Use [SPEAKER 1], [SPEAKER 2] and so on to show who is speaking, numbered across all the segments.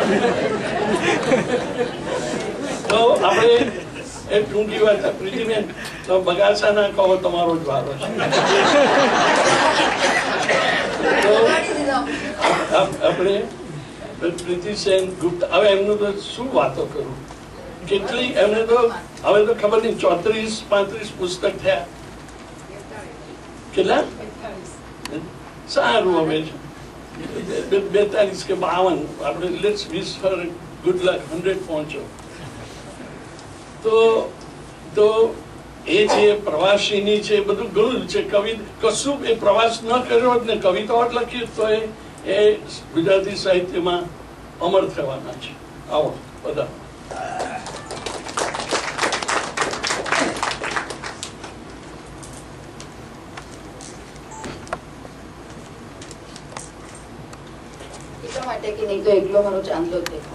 [SPEAKER 1] તો આપણે એ ટૂંકી વાત પ્રીતિબેન તો બગાસા ના કહો, તમારો જ વારો છે. તો આપણે પ્રીતિસેન ગુપ્તા, હવે એમનું તો શું વાતો કરું, કેટલી એમને તો હવે તો ખબર નહીં 34-35 પુસ્તક થયા. કેટલા? સારું. હવે 42 કે 52 આપણે let's wish for good luck 100 પહોંચો. તો એ છે પ્રવાસીની છે, બધું ઘણું છે. કવિ કશું એ પ્રવાસ ન કર્યો હોત ને કવિતાઓ લખી તો એ ગુજરાતી સાહિત્યમાં અમર થવાના છે. આવો બધા.
[SPEAKER 2] એટલા માટે કે નહીં તો એકલો મારો ચાંદલો જ દેખાય.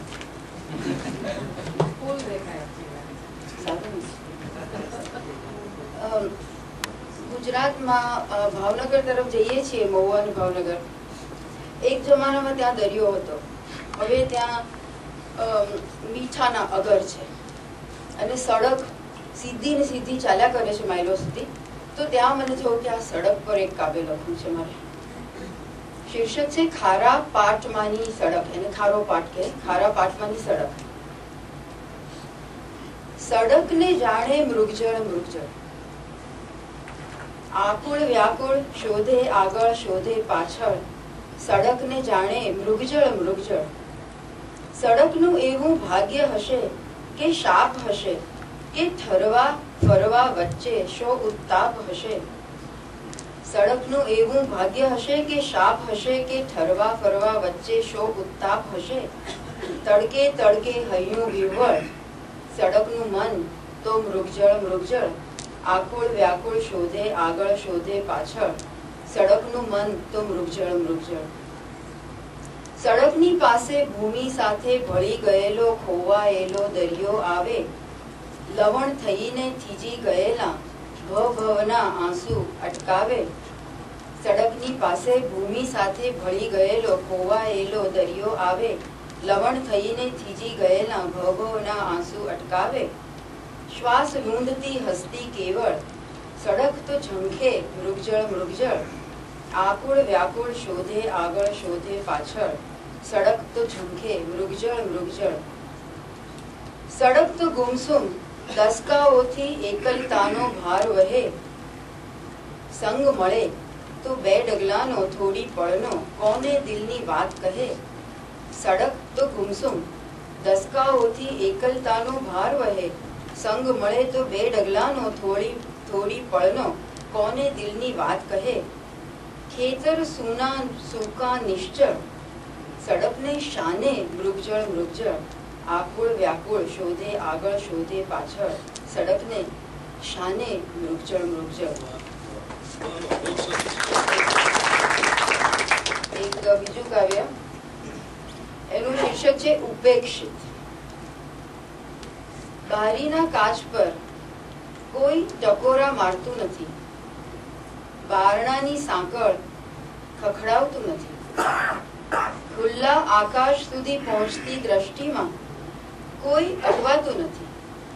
[SPEAKER 2] ગુજરાતમાં ભાવનગર તરફ જઈએ છીએ, મહુવા અને ભાવનગર. એક જમાનામાં ત્યાં દરિયો હતો, હવે ત્યાં મીઠાના અગર છે અને સડક સીધી ને સીધી ચાલ્યા કરે છે માઇલો સુધી. તો ત્યાં મને થયું કે આ સડક પર એક કાવ્ય લખવું છે મારે. શીર્ષક છે ખારા પાટમાંની સડક. એને ખારો પાટ કહે, ખારા પાટમાંની સડક. સડકને જાણે મૃગજળ મૃગજળ, આકુળ વ્યાકુળ શોધે આગળ શોધે પાછળ. સડકને જાણે મૃગજળ મૃગજળ. સડકનું એવું ભાગ્ય હશે કે શાપ હશે કે ઠરવા ફરવા વચ્ચે શો ઉત્તાપ હશે. સડકનું એવું ભાગ્ય હશે કે શાપ હશે કે ઠરવા ફરવા વચ્ચે શો ઉત્તાપ હશે. તડકે તડકે હૈયું વિહવળ, સડકનું મન તો મૃગજળ મૃગજળ. આકુળ વ્યાકુળ શોધે આગળ શોધે પાછળ. સડકનું મન તો મૃગજળ મૃગજળ. સડકની પાસે ભૂમિ સાથે ભળી ગયેલો ખોવાયેલો દરિયો આવે. લવણ થઈને થીજી ગયેલા ભવના આંસુ અટકાવે. સડકની પાસે ભૂમિ સાથે ભળી ગયેલો ખોવાયેલો દરિયો આવે. લવણ થઈને થીજી ગયેલા ભવના આંસુ અટકાવે. શ્વાસ લૂંધતી હસતી કેવળ, સડક તો ઝંખે મૃગજળ મૃગજળ. આકુળ વ્યાકુળ શોધે આગળ શોધે પાછળ. સડક તો ઝંખે મૃગજળ મૃગજળ. સડક તો ગુમસુમ દસકાઓથી એકલતાનો ભાર વહે. સંગ મળે તો બે ડગલાનો થોડી પળનો કોને દિલની વાત કહે. સડક તો ગુમસુમ દસકાઓથી એકલતાનો ભાર વહે. સંગ મળે તો બે ડગલાનો થોડી પળનો કોને દિલની વાત કહે. ખેતર સૂના સૂકા નિશ્ચળ, સડકને શાને મૃગજળ મૃગજળ. આકુળ વ્યાકુળ શોધે આગળ શોધે પાછળ. સડકને શાને મૃગજળ મૃગજળ. એક બીજું કાવ્ય, એનું શીર્ષક છે ઉપેક્ષિત. બારીના કાચ પર કોઈ ટકોરા મારતું નથી. બારણાની સાંકળ ખખડાવતું નથી. ખુલ્લા આકાશ સુધી પહોંચતી દ્રષ્ટિમાં કોઈ અટવાતું નથી.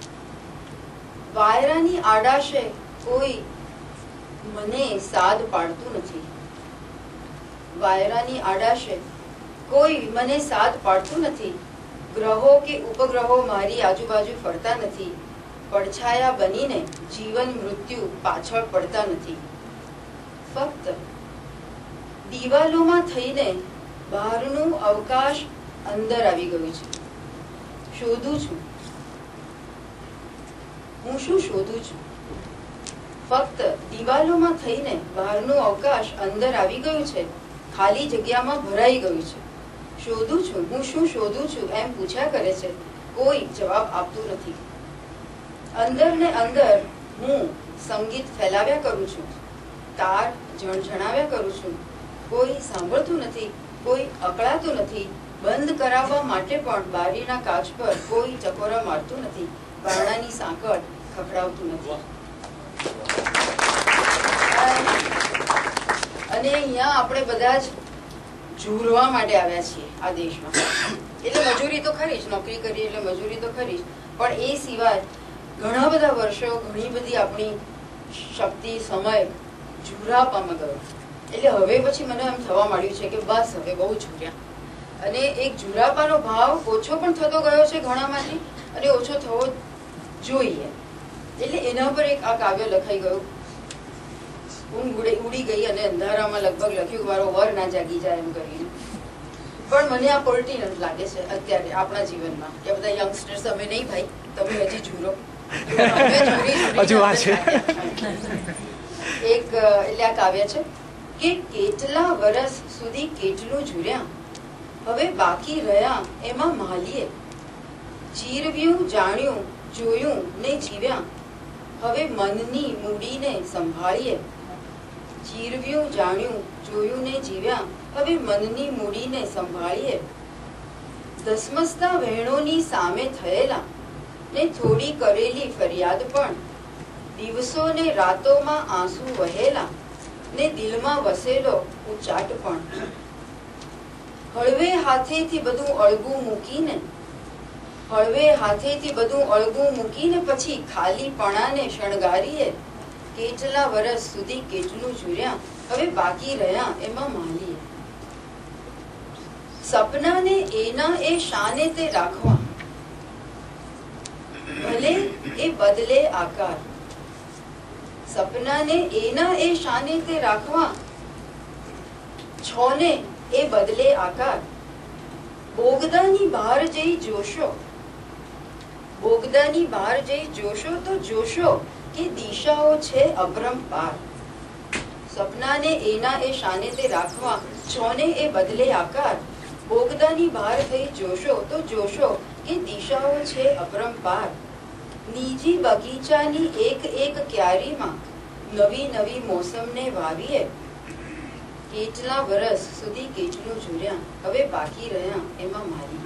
[SPEAKER 2] વાયરાની આડાશે કોઈ મને સાદ પાડતું નથી. વાયરાની આડાશે કોઈ મને સાદ પાડતું નથી. ગ્રહો કે ઉપગ્રહો મારી આજુબાજુ ફરતા નથી. પડછાયા બનીને જીવન મૃત્યુ પાછળ પડતા નથી. ફક્ત દિવાલોમાં થઈને બહારનું અવકાશ અંદર આવી ગયું છે. શોધું છું હું શું શોધું છું. ફક્ત દિવાલોમાં થઈને બહારનું અવકાશ અંદર આવી ગયું છે. ખાલી જગ્યામાં ભરાઈ ગયું છે. શોધું છું હું શું શોધું છું એમ પૂછ્યા કરે છે. કોઈ જવાબ આપતું નથી. અંદર ને અંદર હું સંગીત ફેલાવ્યા કરું છું. તાર ઝણઝણાવ્યા કરું છું. કોઈ સાંભળતું નથી. કોઈ અકળાતું નથી. બંધ કરાવવા માટે પણ બારીના કાચ પર કોઈ ચકોરા મારતું નથી. બારણાની સાંકળ ખખડાવતું નથી. અને અહીંયા આપણે બધા જ ઝૂરવા માટે આવ્યા છીએ આ દેશમાં. એટલે મજૂરી તો ખરી જ, નોકરી કરીએ એટલે મજૂરી તો ખરી જ, પણ એ સિવાય ઘણા બધા વર્ષો, ઘણી બધી આપણી શક્તિ, સમય ઝુરાપામાં ગયો. એટલે હવે પછી મને એમ થવા માંડ્યું છે કે બસ હવે બહુ ઝૂર્યા. અને એક ઝુરાપાનો ભાવ ઓછો પણ થતો ગયો છે ઘણામાંથી, અને ઓછો થવો જોઈએ. એટલે એના પર એક આ કાવ્ય લખાઈ ગયું. ઊંઘ ઉડી ગઈ અને અંધારામાં લગભગ લખ્યું મારો વર ના જાગી જાય એમ કરીને. પણ મને આ પર્ટિનન્ટ લાગે છે અત્યારે આપણા જીવનમાં કે બધા યંગસ્ટર્સ અમે નહીં ભાઈ, તમે હજી ઝૂરો. એક એટલે આ કાવ્ય છે કે કેટલા વર્ષ સુધી કેટલું ઝૂર્યા, હવે બાકી રહ્યા એમાં માલીએ. ચીરવ્યું, જાણ્યું, જોયું ને જીવ્યા, હવે મનની મૂડીને સંભાળીએ. ચીરવ્યું, જાણ્યું, જોયું ને જીવ્યા, હવે મનની મૂડીને સંભાળીએ. ધસમસતા વહેણોની સામે થયેલા ને થોડી કરેલી ફરિયાદ પણ, દિવસો ને રાતોમાં આંસુ વહેલા ને દિલમાં વસેલો ઉચાટ પણ. હળવે હાથેથી બધું અળગું મૂકીને, હળવે હાથેથી બધું અળગું મૂકીને પછી ખાલીપણાને શણગારીએ. કેટલા વર્ષ સુધી કેટલું ઝૂર્યા, હવે બાકી રહ્યા એમાં માલીએ. સપનાને એના એ શાને તે રાખવા, ભલે એ બદલે આકાર. સપનાને એના એ શાને તે રાખવા, છોને એ બદલે આકાર. બોગદાની બહાર જઈ જોશો, બોગદાની બહાર જઈ જોશો તો જોશો કે દિશાઓ છે અપરંપાર. સપનાને એના એ શાને તે રાખવા, છોને એ બદલે આકાર. બોગદાની બહાર થઈ જોશો તો જોશો કે દિશાઓ છે અપરંપાર. નીજી બગીચાની એક એક ક્યારીમાં નવી નવી મોસમને વાવીએ. કેટલા વર્ષ સુધી કેટલું ઝૂર્યા, હવે બાકી રહ્યા એમાં મારી.